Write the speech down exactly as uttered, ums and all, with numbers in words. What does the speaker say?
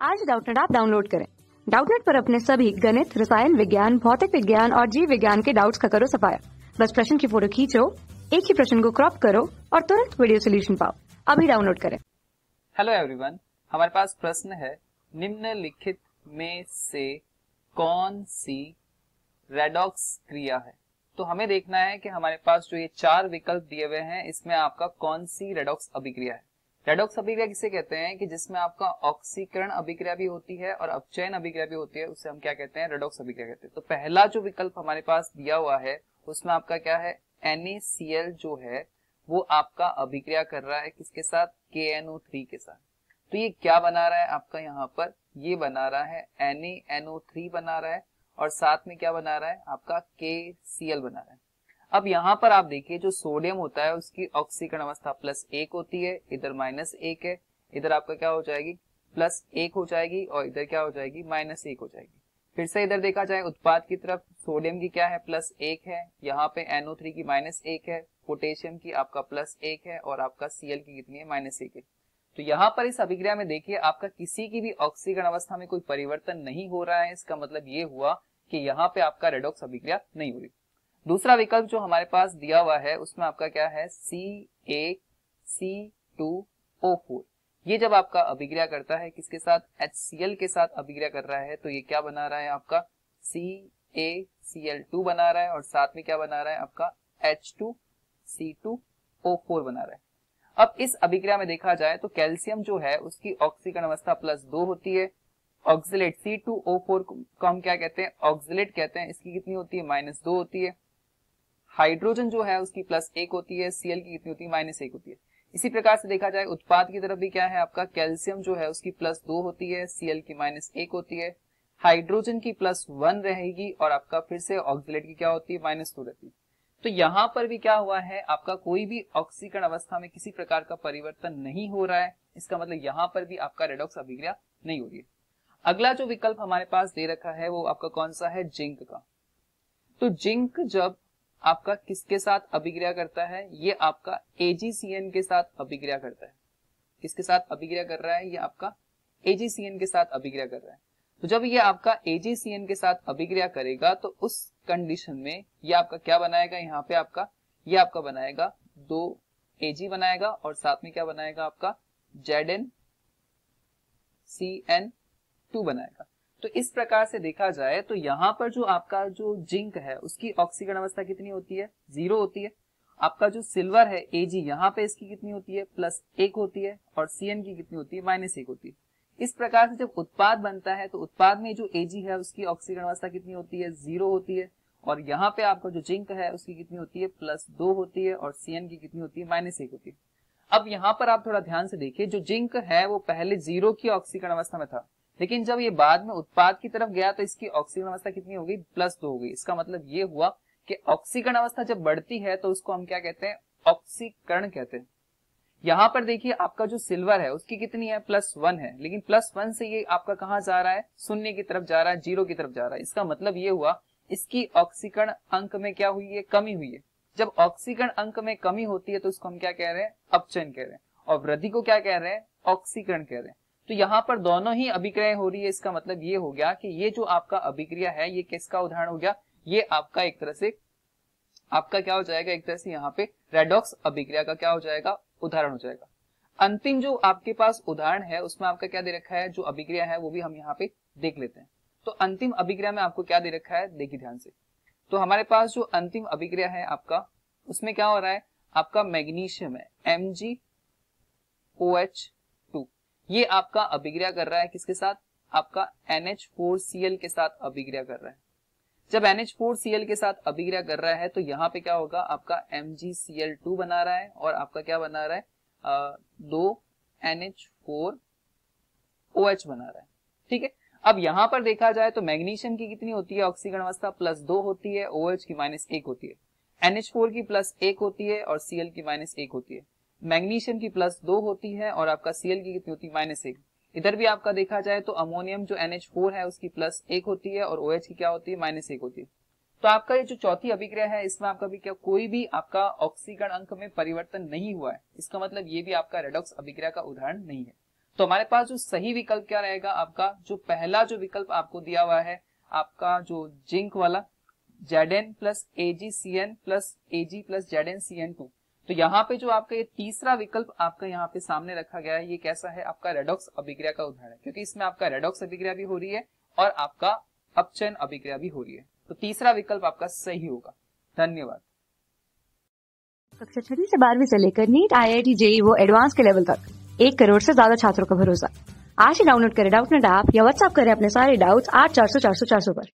आज Doubtnut app download करें। Doubtnut पर अपने सभी गणित, रसायन विज्ञान, भौतिक विज्ञान और जीव विज्ञान के डाउट्स का करो सफाया। बस प्रश्न की फोटो खींचो, एक ही प्रश्न को क्रॉप करो और तुरंत वीडियो सोल्यूशन पाओ। अभी डाउनलोड करें। हेलो एवरीवन, हमारे पास प्रश्न है, निम्नलिखित में से कौन सी रेडॉक्स क्रिया है। तो हमें देखना है कि हमारे पास जो ये चार विकल्प दिए हुए हैं, इसमें आपका कौन सी रेडॉक्स अभिक्रिया है। रेडॉक्स अभिक्रिया किसे कहते हैं कि जिसमें आपका ऑक्सीकरण अभिक्रिया भी होती है और अपचयन अभिक्रिया भी होती है, उसे हम क्या कहते हैं, रेडॉक्स अभिक्रिया कहते हैं। तो पहला जो विकल्प हमारे पास दिया हुआ है उसमें आपका क्या है, एन ए सी एल जो है वो आपका अभिक्रिया कर रहा है किसके साथ, के एन ओ थ्री के साथ। तो ये क्या बना रहा है आपका, यहाँ पर ये बना रहा है N A N O three बना रहा है और साथ में क्या बना रहा है आपका के सी एल बना रहा है। अब यहाँ पर आप देखिए जो सोडियम होता है उसकी ऑक्सीकरण अवस्था प्लस एक होती है, इधर माइनस एक है, इधर आपका क्या हो जाएगी प्लस एक हो जाएगी और इधर क्या हो जाएगी माइनस एक हो जाएगी। फिर से इधर देखा जाए उत्पाद की तरफ, सोडियम की क्या है प्लस एक है, यहाँ पे एन ओ थ्री की माइनस एक है, पोटेशियम की आपका प्लस एक है और आपका सी एल की कितनी है माइनस एक है। तो यहाँ पर इस अभिक्रिया में देखिए आपका किसी की भी ऑक्सीकरण अवस्था में कोई परिवर्तन नहीं हो रहा है। इसका मतलब ये हुआ कि यहाँ पे आपका रेडॉक्स अभिक्रिया नहीं हो रही। दूसरा विकल्प जो हमारे पास दिया हुआ है उसमें आपका क्या है, सी ए सी टू ओ फोर। ये जब आपका अभिक्रिया करता है किसके साथ, एच सी एल के साथ अभिक्रिया कर रहा है, तो ये क्या बना रहा है आपका सी ए सी एल टू बना रहा है और साथ में क्या बना रहा है आपका H two C two O four बना रहा है। अब इस अभिक्रिया में देखा जाए तो कैल्शियम जो है उसकी ऑक्सीकरण अवस्था प्लस दो होती है, oxalate C two O four को हम क्या कहते हैं, ऑक्सिलेट कहते हैं, इसकी कितनी होती है माइनस दो होती है। हाइड्रोजन जो है उसकी प्लस एक होती है, सीएल की कितनी होती है माइनस एक होती है। इसी प्रकार से देखा जाए उत्पाद की तरफ भी क्या है आपका, कैल्शियम जो है उसकी प्लस दो होती है, सीएल की माइनस एक होती है, हाइड्रोजन की प्लस वन रहेगी और आपका फिर से ऑक्सिलेट की क्या होती है माइनस टू रहती है। तो यहाँ पर भी क्या हुआ है आपका कोई भी ऑक्सीकरण अवस्था में किसी प्रकार का परिवर्तन नहीं हो रहा है। इसका मतलब यहाँ पर भी आपका रेडॉक्स अभिक्रिया नहीं हो रही है। अगला जो विकल्प हमारे पास दे रखा है वो आपका कौन सा है, जिंक का। तो जिंक जब आपका किसके साथ अभिक्रिया करता है, ये आपका ए जी सी एन के साथ अभिक्रिया करता है। किसके साथ अभिक्रिया कर रहा है, ये आपका ए जी सी एन के साथ अभिक्रिया कर रहा है। तो जब ये आपका ए जी सी एन के साथ अभिक्रिया करेगा तो उस कंडीशन में ये आपका क्या बनाएगा, यहाँ पे आपका ये आपका बनाएगा दो ए जी बनाएगा और साथ में क्या बनाएगा आपका Z N C N two बनाएगा। तो इस प्रकार से देखा जाए तो यहाँ पर जो आपका जो जिंक है उसकी ऑक्सीकरण अवस्था कितनी होती है, जीरो होती है। आपका जो सिल्वर है ए जी, यहाँ पे इसकी कितनी होती है प्लस एक होती है और सी एन की कितनी होती है माइनस एक होती है। इस प्रकार से जब उत्पाद बनता है तो उत्पाद में जो ए जी है उसकी ऑक्सीकरण अवस्था कितनी होती है, जीरो होती है और यहाँ पे आपका जो जिंक है उसकी कितनी होती है प्लस दो होती है और सी एन की कितनी होती है माइनस एक होती है। अब यहाँ पर आप थोड़ा ध्यान से देखिए, जो जिंक है वो पहले जीरो की ऑक्सीकरण अवस्था में था, लेकिन जब ये बाद में उत्पाद की तरफ गया तो इसकी ऑक्सीकरण अवस्था कितनी हो गई, प्लस दो हो गई। इसका मतलब ये हुआ कि ऑक्सीकरण अवस्था जब बढ़ती है तो उसको हम क्या कहते हैं, ऑक्सीकरण कहते हैं। यहाँ पर देखिए आपका जो सिल्वर है उसकी कितनी है, प्लस वन है, लेकिन प्लस वन से ये आपका कहाँ जा रहा है, शून्य की तरफ जा रहा है, जीरो की तरफ जा रहा है। इसका मतलब ये हुआ इसकी ऑक्सीकरण अंक में क्या हुई है, कमी हुई है। जब ऑक्सीकरण अंक में कमी होती है तो उसको हम क्या कह रहे हैं, अपचयन कह रहे हैं, और वृद्धि को क्या कह रहे हैं, ऑक्सीकरण कह रहे हैं। तो यहाँ पर दोनों ही अभिक्रिया हो रही है। इसका मतलब ये हो गया कि ये जो आपका अभिक्रिया है ये किसका उदाहरण हो गया, ये आपका एक तरह से आपका क्या हो जाएगा, एक तरह से यहाँ पे रेडॉक्स अभिक्रिया का क्या हो जाएगा, उदाहरण हो जाएगा। अंतिम जो आपके पास उदाहरण है उसमें आपका क्या दे रखा है, जो अभिक्रिया है वो भी हम यहाँ पे देख लेते हैं। तो अंतिम अभिक्रिया में आपको क्या दे रखा है, देखिए ध्यान से। तो हमारे पास जो अंतिम अभिक्रिया है आपका, उसमें क्या हो रहा है, आपका मैग्नीशियम है M G O H two, ये आपका अभिक्रिया कर रहा है किसके साथ, आपका N H four C L के साथ अभिक्रिया कर रहा है। जब N H four C L के साथ अभिक्रिया कर रहा है तो यहाँ पे क्या होगा, आपका M G C L two बना रहा है और आपका क्या बना रहा है, आ, दो N H four O H बना रहा है। ठीक है, अब यहाँ पर देखा जाए तो मैग्नीशियम की कितनी होती है ऑक्सीकरण अवस्था, प्लस दो होती है, OH की माइनस एक होती है, एन एच फोर की प्लस एक होती है और Cl की माइनस एक होती है। मैग्नीशियम की प्लस दो होती है और आपका Cl की कितनी होती है, माइनस एक। इधर भी आपका देखा जाए तो अमोनियम जो एन एच फोर है उसकी प्लस एक होती है और OH की क्या होती है, माइनस एक होती है। तो आपका ये जो चौथी अभिक्रिया है इसमें आपका भी क्या कोई भी आपका ऑक्सीकरण अंक में परिवर्तन नहीं हुआ है। इसका मतलब ये भी आपका रेडॉक्स अभिक्रिया का उदाहरण नहीं है। तो हमारे पास जो सही विकल्प क्या रहेगा आपका, जो पहला जो विकल्प आपको दिया हुआ है आपका जो जिंक वाला, Zn plus AgCN plus Ag plus Zn C N two. तो यहाँ पे जो आपका ये तीसरा विकल्प आपका यहाँ पे सामने रखा गया है, ये कैसा है, आपका रेडॉक्स अभिक्रिया का उदाहरण है, क्योंकि इसमें आपका रेडॉक्स अभिक्रिया भी हो रही है और आपका अपचयन अभिक्रिया भी हो रही है। तो तीसरा विकल्प आपका सही होगा। धन्यवाद। कक्षा छठी से बारहवीं से लेकर NEET, I I T, JEE वो एडवांस के लेवल तक एक करोड़ से ज्यादा छात्रों का भरोसा। आज ही डाउनलोड करें डाउटनेट ऐप या व्हाट्सएप करें अपने सारे डाउट्स आठ चार सौ चार सौ चार सौ पर।